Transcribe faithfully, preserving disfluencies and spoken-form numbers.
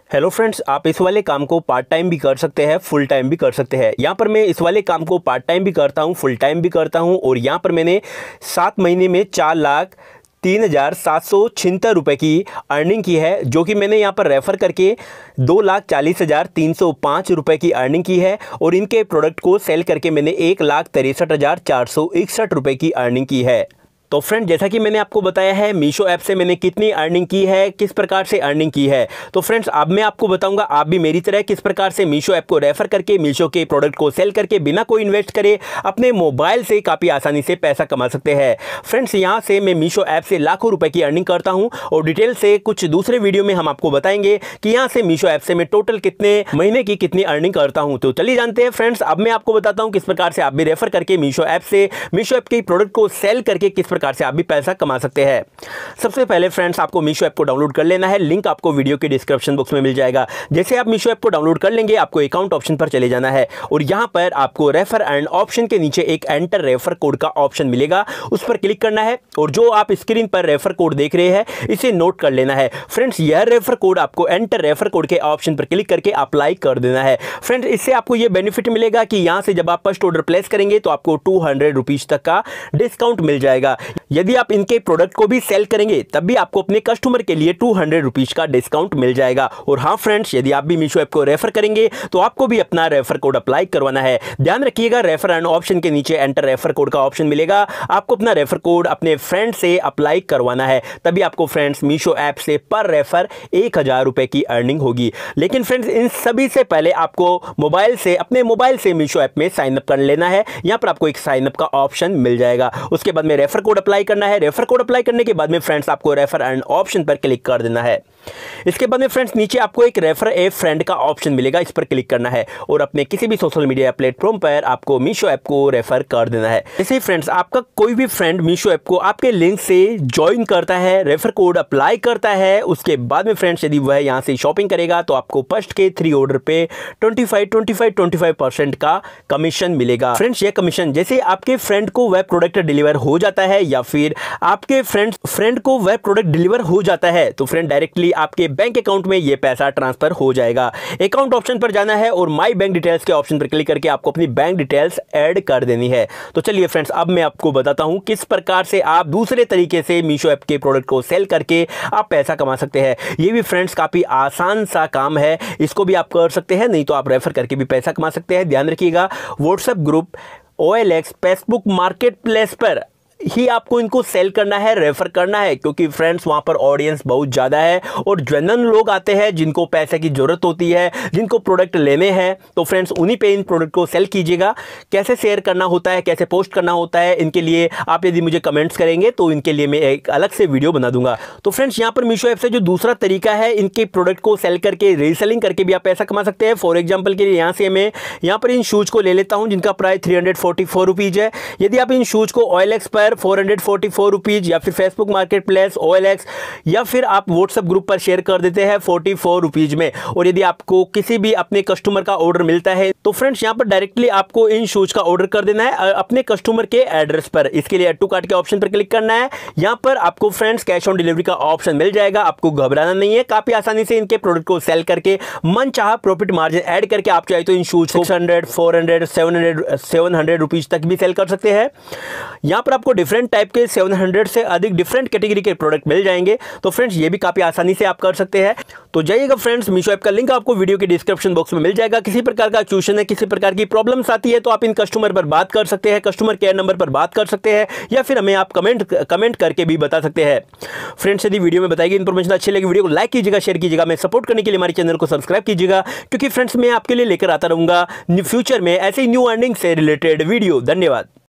Hello friends, आप इस वाले काम को पार्ट टाइम भी कर सकते हैं, फुल टाइम भी कर सकते हैं। यहाँ पर मैं इस वाले काम को पार्ट टाइम भी करता हूँ, फुल टाइम भी करता हूँ और यहाँ पर मैंने सात महीने में चार लाख तीन हज़ार सात सौ छिहत्तर रुपये की अर्निंग की है, जो कि मैंने यहाँ पर रेफ़र करके दो लाख चालीस हज़ार तीन सौ पाँच रुपये की अर्निंग की है और इनके प्रोडक्ट को सेल करके मैंने एक लाख तिरसठ हज़ार चार सौ इकसठ रुपये की अर्निंग की है। तो फ्रेंड, जैसा कि मैंने आपको बताया है मीशो ऐप से मैंने कितनी अर्निंग की है, किस प्रकार से अर्निंग की है। तो फ्रेंड्स, अब मैं आपको बताऊंगा आप भी मेरी तरह किस प्रकार से मीशो ऐप को रेफर करके मीशो के प्रोडक्ट को सेल करके बिना कोई इन्वेस्ट करे अपने मोबाइल से काफ़ी आसानी से पैसा कमा सकते हैं। फ्रेंड्स, यहाँ से मैं मीशो ऐप से लाखों रुपये की अर्निंग करता हूँ और डिटेल से कुछ दूसरे वीडियो में हम आपको बताएंगे कि यहाँ से मीशो ऐप से मैं टोटल कितने महीने की कितनी अर्निंग करता हूँ। तो चलिए जानते हैं फ्रेंड्स, अब मैं आपको बताता हूँ किस प्रकार से आप भी रेफर करके मीशो ऐप से मीशो ऐप के प्रोडक्ट को सेल करके किस प्रकार से आप भी पैसा कमा सकते हैं। सबसे पहले फ्रेंड्स, आपको मीशो ऐप को डाउनलोड कर लेना है। लिंक आपको वीडियो के डिस्क्रिप्शन बॉक्स में मिल जाएगा। जैसे आप मीशो ऐप को डाउनलोड कर लेंगे, आपको अकाउंट ऑप्शन पर चले जाना है और यहां पर आपको रेफर एंड ऑप्शन के नीचे एक एंटर रेफर कोड का ऑप्शन मिलेगा, उस पर क्लिक करना है और जो आप स्क्रीन पर रेफर कोड देख रहे हैं इसे नोट कर लेना है। फ्रेंड्स, यह रेफर कोड आपको एंटर रेफर कोड के ऑप्शन पर क्लिक करके अप्लाई कर देना है। फ्रेंड्स, इससे आपको यह बेनिफिट मिलेगा कि यहां से जब आप फर्स्ट ऑर्डर प्लेस करेंगे तो आपको टू हंड्रेड रुपीज तक का डिस्काउंट मिल जाएगा। यदि आप इनके प्रोडक्ट को भी सेल करेंगे तब भी आपको अपने कस्टमर के लिए टू हंड्रेड रुपीज का डिस्काउंट मिल जाएगा। और हाँ फ्रेंड्स, यदि आप भी मीशो ऐप को रेफर करेंगे तो आपको भी अपना रेफर कोड अप्लाई करवाना है। ध्यान रखिएगा, रेफर एंड ऑप्शन के नीचे एंटर रेफर कोड का ऑप्शन मिलेगा, आपको अपना रेफर कोड अपने फ्रेंड से अप्लाई करवाना है, तभी आपको फ्रेंड्स मीशो ऐप से पर रेफर एक हजार रुपए की अर्निंग होगी। लेकिन फ्रेंड्स, इन सभी से पहले आपको मोबाइल से अपने मोबाइल से मीशो ऐप में साइन अप कर लेना है। यहां पर आपको एक साइन अप का ऑप्शन मिल जाएगा। उसके बाद में रेफर कोड अप्लाई करना है। रेफर कोड अप्लाई करने के बाद में फ्रेंड्स आपको रेफर एंड ऑप्शन पर क्लिक कर देना है। इसके बाद में फ्रेंड्स नीचे आपको एक रेफर ए फ्रेंड का ऑप्शन मिलेगा, इस पर क्लिक करना है और अपने किसी भी सोशल मीडिया प्लेटफॉर्म पर आपको मीशो ऐप को रेफर कर देना है। जैसे फ्रेंड्स, आपका कोई भी फ्रेंड मीशो ऐप को आपके लिंक से ज्वाइन करता है, रेफर कोड अप्लाई करता है, उसके बाद में फ्रेंड्स यदि वह यहां से शॉपिंग करेगा तो आपको फर्स्ट के थ्री ऑर्डर पे twenty five twenty five twenty five percent का कमीशन मिलेगा। फ्रेंड्स, ये कमीशन जैसे आपके फ्रेंड को वह प्रोडक्ट डिलीवर हो जाता है या फिर आपके फ्रेंड फ्रेंड को वह प्रोडक्ट डिलीवर हो जाता है तो फ्रेंड डायरेक्टली आपके बैंक अकाउंट में यह पैसा ट्रांसफर हो जाएगा। अकाउंट ऑप्शन पर जाना है और माय बैंक डिटेल्स के ऑप्शन पर क्लिक करके आपको अपनी बैंक डिटेल्स ऐड कर देनी है। तो चलिए फ्रेंड्स, अब मैं आपको बताता हूं किस प्रकार से आप दूसरे तरीके से मीशो ऐप के प्रोडक्ट को सेल करके आप पैसा कमा सकते हैं। ये भी फ्रेंड्स काफी आसान सा काम है, इसको भी आप कर सकते हैं, नहीं तो आप रेफर करके भी पैसा कमा सकते हैं। ध्यान रखिएगा, WhatsApp group, O L X, Facebook market place पर ही आपको इनको सेल करना है, रेफर करना है, क्योंकि फ्रेंड्स वहां पर ऑडियंस बहुत ज़्यादा है और जनरल लोग आते हैं जिनको पैसे की ज़रूरत होती है, जिनको प्रोडक्ट लेने हैं। तो फ्रेंड्स, उन्हीं पे इन प्रोडक्ट को सेल कीजिएगा। कैसे शेयर करना होता है, कैसे पोस्ट करना होता है, इनके लिए आप यदि मुझे कमेंट्स करेंगे तो इनके लिए मैं एक अलग से वीडियो बना दूंगा। तो फ्रेंड्स, यहाँ पर मीशो ऐप से जो दूसरा तरीका है, इनके प्रोडक्ट को सेल करके रीसेलिंग करके भी आप पैसा कमा सकते हैं। फॉर एग्जाम्पल के लिए यहाँ से मैं यहाँ पर इन शूज़ को ले लेता हूँ जिनका price three hundred forty four rupees है। यदि आप इन शूज़ को ओ एल एक्स पर four hundred forty four rupees या फिर Facebook market place, O L X या फिर आप व्हाट्सएप ग्रुप पर शेयर कर देते हैं फोर्टी फोर रुपीज में, और यदि आपको किसी भी अपने कस्टमर का ऑर्डर मिलता है तो फ्रेंड्स यहाँ पर डायरेक्टली आपको इन शूज का ऑर्डर कर देना है अपने कस्टमर के एड्रेस पर। इसके लिए ऐड टू कार्ट के ऑप्शन पर क्लिक करना है। यहाँ पर आपको फ्रेंड्स कैश ऑन डिलीवरी का ऑप्शन मिल जाएगा, आपको घबराना नहीं है। काफी आसानी से इनके प्रोडक्ट को सेल करके मन चाह प्रॉफिट मार्जिन ऐड करके आप चाहे तो इन shoes six hundred four hundred seven hundred seven hundred rupees तक भी सेल कर सकते हैं। यहाँ पर आपको डिफरेंट टाइप के सेवन हंड्रेड से अधिक डिफरेंट कैटेगरी के प्रोडक्ट मिल जाएंगे। तो फ्रेंड्स, ये भी काफी आसानी से आप कर सकते हैं। तो जाइएगा फ्रेंड्स, मीशो ऐप का लिंक आपको वीडियो के डिस्क्रिप्शन बॉक्स में मिल जाएगा। किसी प्रकार का क्वेश्चन है, किसी प्रकार की प्रॉब्लम्स आती है तो आप इन कस्टमर पर बात कर सकते हैं, कस्टमर केयर नंबर पर बात कर सकते हैं या फिर हमें आप कमेंट कमेंट करके भी बता सकते हैं। फ्रेंड्स, यदि वीडियो में बताई गई इन्फॉर्मेशन अच्छी लगी, वीडियो को लाइक कीजिएगा, शेयर कीजिएगा। मैं सपोर्ट करने के लिए हमारे चैनल को सब्सक्राइब कीजिएगा, क्योंकि फ्रेंड्स मैं आपके लिए लेकर आता रहूंगा फ्यूचर में ऐसे न्यू अर्निंग से रिलेटेड वीडियो। धन्यवाद।